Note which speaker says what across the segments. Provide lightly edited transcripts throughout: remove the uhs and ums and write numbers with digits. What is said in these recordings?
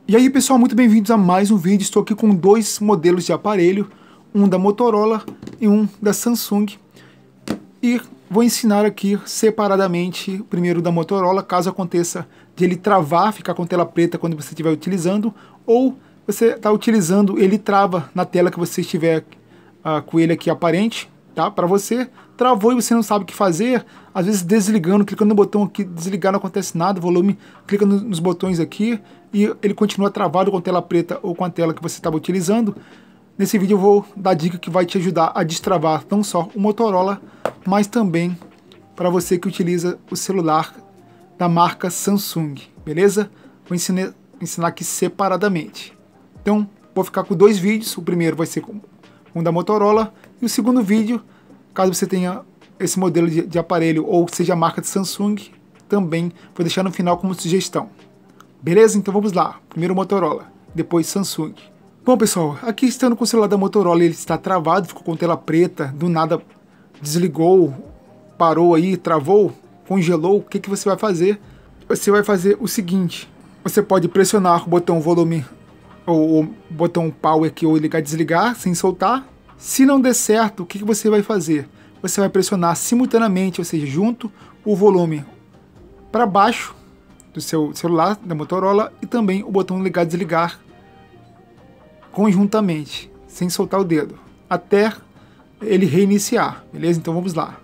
Speaker 1: E aí pessoal, muito bem-vindos a mais um vídeo. Estou aqui com dois modelos de aparelho, um da Motorola e um da Samsung. E vou ensinar aqui separadamente o primeiro da Motorola, caso aconteça de ele travar, ficar com tela preta quando você estiver utilizando, ou você está utilizando, ele trava na tela que você estiver com ele aqui aparente, tá? Para você, travou e você não sabe o que fazer, às vezes desligando, clicando no botão aqui, desligar não acontece nada, volume, clica nos botões aqui e ele continua travado com tela preta ou com a tela que você estava utilizando. Nesse vídeo eu vou dar dica que vai te ajudar a destravar não só o Motorola, mas também para você que utiliza o celular da marca Samsung, beleza? Vou ensinar aqui separadamente. Então, vou ficar com dois vídeos, o primeiro vai ser com um da Motorola, e o segundo vídeo, caso você tenha esse modelo de aparelho ou seja a marca de Samsung, também vou deixar no final como sugestão. Beleza? Então vamos lá. Primeiro Motorola, depois Samsung. Bom pessoal, aqui estando com o celular da Motorola, ele está travado, ficou com tela preta, do nada desligou, parou aí, travou, congelou. O que você vai fazer? Você vai fazer o seguinte, você pode pressionar o botão volume ou o botão power aqui ou ligar e desligar sem soltar. Se não der certo, o que você vai fazer? Você vai pressionar simultaneamente, ou seja, junto o volume para baixo do seu celular da Motorola e também o botão ligar e desligar conjuntamente, sem soltar o dedo, até ele reiniciar, beleza? Então vamos lá.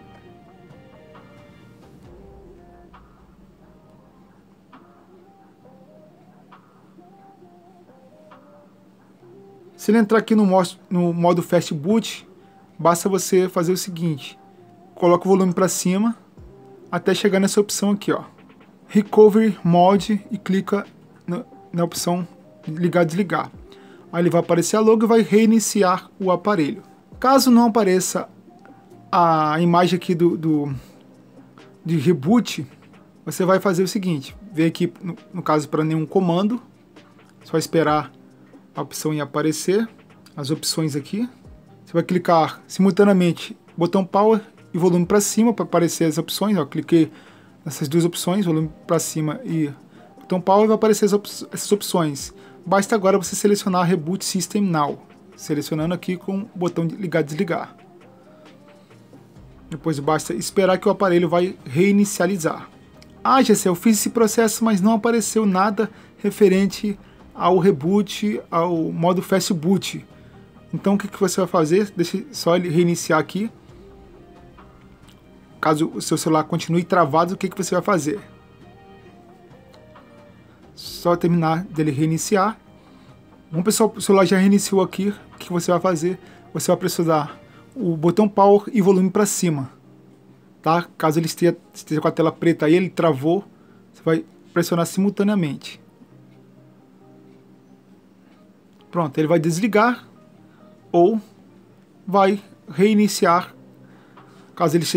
Speaker 1: Se ele entrar aqui no modo Fast Boot, basta você fazer o seguinte, coloca o volume para cima até chegar nessa opção aqui, ó, Recovery Mode, e clica na opção ligar e desligar. Aí ele vai aparecer a logo e vai reiniciar o aparelho. Caso não apareça a imagem aqui de reboot, você vai fazer o seguinte, vem aqui no caso para nenhum comando, só esperar a opção em aparecer, as opções aqui. Você vai clicar simultaneamente botão power e volume para cima para aparecer as opções. Eu cliquei nessas duas opções, volume para cima e botão power, vai aparecer essas opções. Basta agora você selecionar Reboot System Now, selecionando aqui com o botão de ligar e desligar. Depois basta esperar que o aparelho vai reinicializar. Ah, Gessé, eu fiz esse processo, mas não apareceu nada referente ao reboot, ao modo Fast Boot. Então o que você vai fazer? Deixa só ele reiniciar aqui. Caso o seu celular continue travado, o que você vai fazer? Só terminar dele reiniciar. Bom pessoal, o celular já reiniciou aqui. O que você vai fazer? Você vai pressionar o botão power e volume para cima, tá? Caso ele esteja com a tela preta aí, ele travou, você vai pressionar simultaneamente. Pronto, ele vai desligar ou vai reiniciar. Caso ele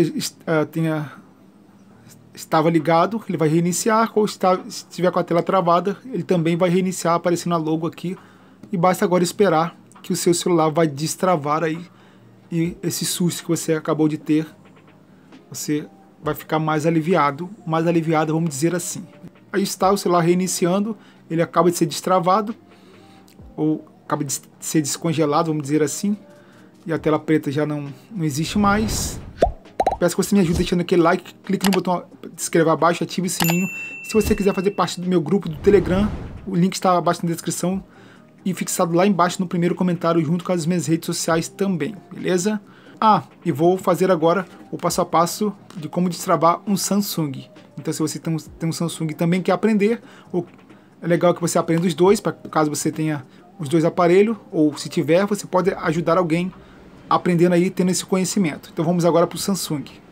Speaker 1: estava ligado, ele vai reiniciar, ou se estiver com a tela travada, ele também vai reiniciar, aparecendo a logo aqui. E basta agora esperar que o seu celular vai destravar aí, e esse susto que você acabou de ter, você vai ficar mais aliviado, vamos dizer assim. Aí está o celular reiniciando, ele acaba de ser destravado, ou acaba de ser descongelado, vamos dizer assim, e a tela preta já não existe mais. Peço que você me ajude deixando aquele like, clique no botão de inscrever abaixo, ative o sininho. Se você quiser fazer parte do meu grupo do Telegram, o link está abaixo na descrição e fixado lá embaixo no primeiro comentário, junto com as minhas redes sociais também, beleza? Ah, e vou fazer agora o passo a passo de como destravar um Samsung. Então se você tem um Samsung e também quer aprender, é legal que você aprenda os dois, para caso você tenha os dois aparelhos, ou se tiver, você pode ajudar alguém aprendendo aí, tendo esse conhecimento. Então vamos agora para o Samsung.